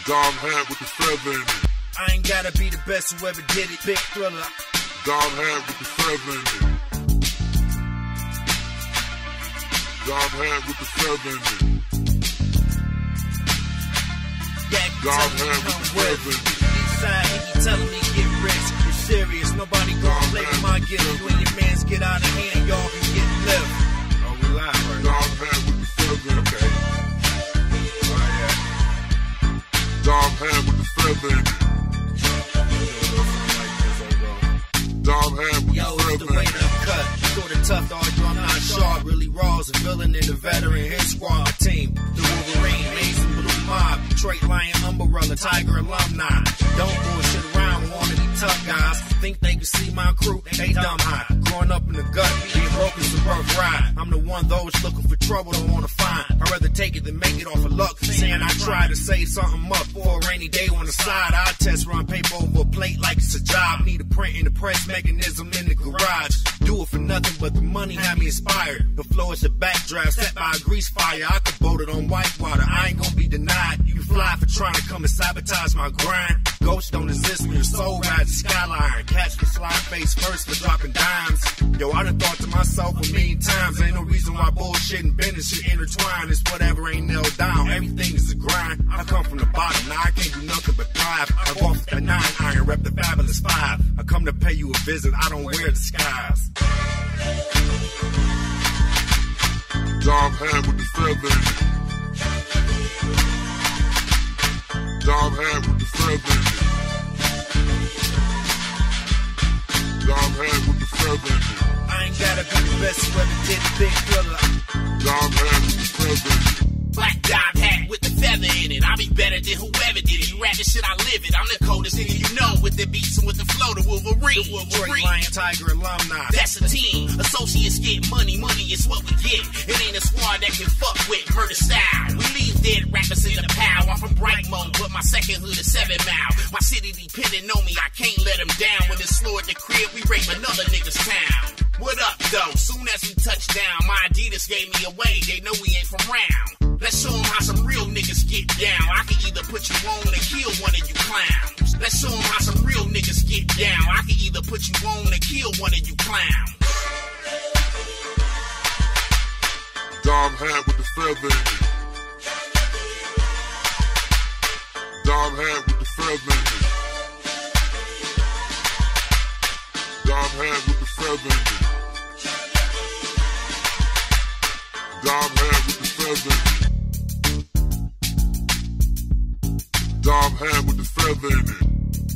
Dobb hand with the feather in it. I ain't gotta be the best who ever did it. Big Thriller. Dobb hand with the feather in it. Dobb hand with the feather in it. Yeah, Dobb hand with the feather in it. Eastside, he be telling me get rich. It's serious, nobody gon' play with my gift. When your mans get out of hand, y'all can get left. Oh, we live right now. Dobb hand with the feather in it. Okay. Oh, yeah. Dobb hand with the feather in it. Dobb hand with Yo, the it's feather the in way it. to cut. Sort of tough, though, I'm not sharp. Really raw's a villain in the veteran hit squad team. The Wolverine, Mason, Blue Mob, Detroit Lion, Umbrella, Tiger alumni. Don't bullshit around, wanna be tough guys. Think they can see my crew, they dumb high. Growing up in the gut, being broke is a rough ride. I'm the one those looking for trouble don't wanna find. I'd rather take it than make it off of luck. Saying I try to save something up for a rainy day on the side. I test run paper over a plate like it's a job. Need a print in the press mechanism in the garage. Do it for nothing but the money had me inspired. The flow is the backdraft set by a grease fire. I could boat it on white water, I ain't gonna be denied. You fly for trying to come and sabotage my grind. Ghosts don't exist when your soul rides the skyline. Catch the slide face first for dropping dimes. Yo, I done thought to myself a million times, ain't no reason why bullshit and business should intertwine. It's whatever ain't nailed down, everything is a grind. I come from the bottom, now I can't do nothing but thrive. I go off the 9 iron, rep the fabulous 5. I come to pay you a visit, I don't wear disguise. Dobb hand with the feather in it. Dobb hand with the feather in it. Dobb hand with the feather in it. I ain't gotta be the best who ever did it. Big Killah. Dobb hand with the feather in it. Black Dobb hat with the feather in it. I be better than whoever did it. You rap this shit, I live it. I'm the coldest nigga you know. With the beats and with the flow, the Wolverine. Detroit Lion, Tiger alumni. That's a team. Associates get money. Money is what we get. It ain't a squad that can fuck with murder style. We leave dead rappers in the pow. I'm from Brightmo, but my second hood is 7 Mile. My city depending on me. I can't let them down. When it's slow at the crib, we rape another nigga's town. What up, though? Soon as we touch down, my Adidas gave me away. They know we ain't from round. Let's show them how some real niggas get down. I can either put you on or kill one of you clowns. Let's show them how some real niggas get down. I can either put you on or kill one of you clowns. Dobb hand with the feather in it. Dobb hand with the feather in it. Dobb hand with the feather in it. Dobb hand with the feather in it. Dobb hand with the feather in it.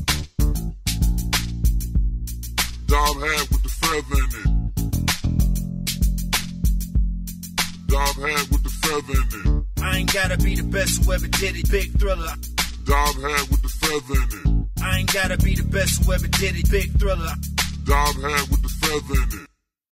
Dobb hand with the feather in it. Dobb hand with the feather in it. I ain't gotta be the best who ever did it. Big Thriller. Dobb hand with the feather in it. I ain't gotta be the best who ever did it. Big Thriller. Dobb hand with the feather in it.